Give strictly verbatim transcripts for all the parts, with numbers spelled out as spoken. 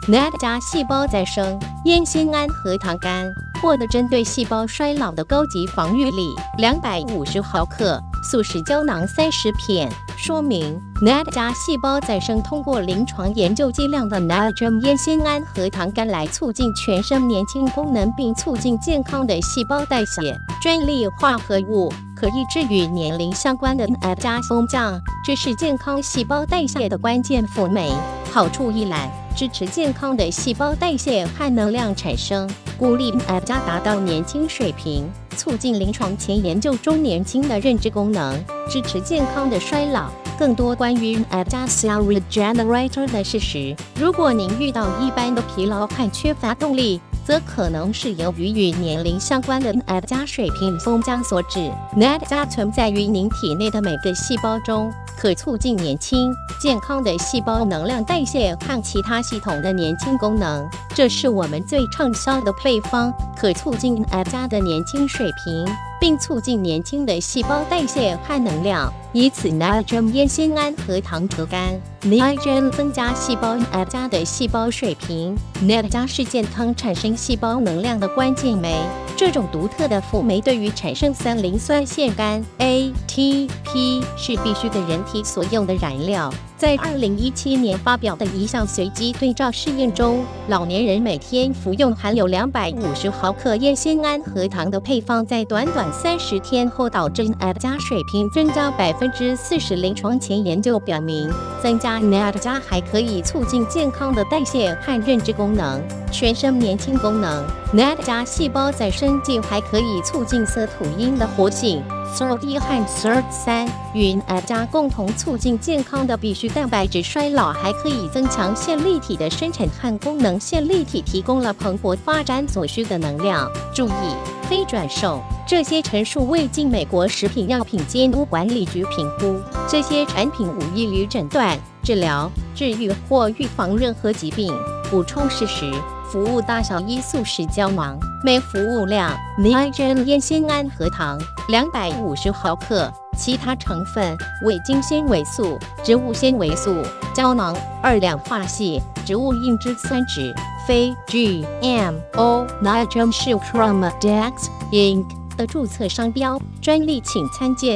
N A D 加细胞再生烟酰胺核糖苷获得针对细胞衰老的高级防御力，两百五十毫克，素食胶囊三十片。说明 N A D 加细胞再生通过临床研究剂量的 Nitrogen 烟酰胺核糖苷来促进全身年轻功能，并促进健康的细胞代谢。专利化合物可抑制与年龄相关的 N A D 加风降，这是健康细胞代谢的关键辅酶。好处一览：支持健康的细胞代谢和能量产生，鼓励 N A D 加达到年轻水平，促进临床前研究中年轻的认知功能，支持健康的衰老。更多关于 N A D 加 Cell Regenerator 的事实。如果您遇到一般的疲劳和缺乏动力，则可能是由于与年龄相关的 N A D 加水平风降所致。N A D 加存在于您体内的每个细胞中，可促进年轻、健康的细胞能量代谢和其他系统的年轻功能。这是我们最畅销的配方，可促进 N A D 加的年轻水平，并促进年轻的细胞代谢和能量，以此 Nitrogen 烟酰胺核糖苷 Nitrogen 增加细胞 N A D 加的细胞水平。N A D 加是健康产生细胞能量的关键酶，这种独特的辅酶对于产生三磷酸腺苷 A T P 是必须的人体所用的燃料。在二零一七年发表的一项随机对照试验中，老年人每天服用含有两百五十毫克烟酰胺核糖的配方，在短短三十天后导致 N A D 加水平增加百分之四十。临床前研究表明，增加 N A D 加还可以促进健康的代谢和认知功能、全身年轻功能。N A D 加细胞再生剂还可以促进色土因的活性。S E R D 一和 S E R D 三 与 N A D 加共同促进健康的必需蛋白质衰老，还可以增强线粒体的生产和功能。线粒体提供了蓬勃发展所需的能量。注意，非转售。这些陈述未经美国食品药品监督管理局评估。这些产品无益于诊断、治疗、治愈或预防任何疾病。补充事实。服务大小一素食胶囊，每服务量 Nitrogen 烟酰胺核糖两百五十毫克，其他成分未经纤维素、植物纤维素、胶囊、二氧化硒、植物硬脂酸酯，非 G M O Nitrogen 是 Chromadex Incorporated 的注册商标，专利请参见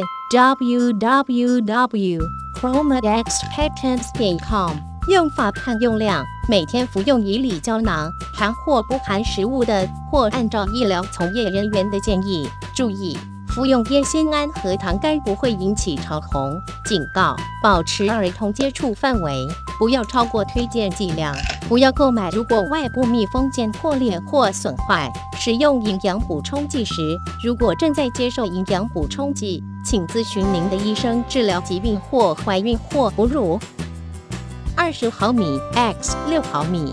w w w 点 chromadex patents 点 com。用法和用量：每天服用一粒胶囊，含或不含食物的，或按照医疗从业人员的建议。注意，服用烟酰胺核糖苷不会引起潮红。警告：保持儿童接触范围，不要超过推荐剂量。不要购买如果外部密封件破裂或损坏。使用营养补充剂时，如果正在接受营养补充剂，请咨询您的医生。治疗疾病或怀孕或哺乳。二十毫米 x 六毫米。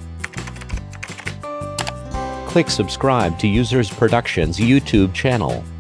Click subscribe to Users Productions YouTube channel.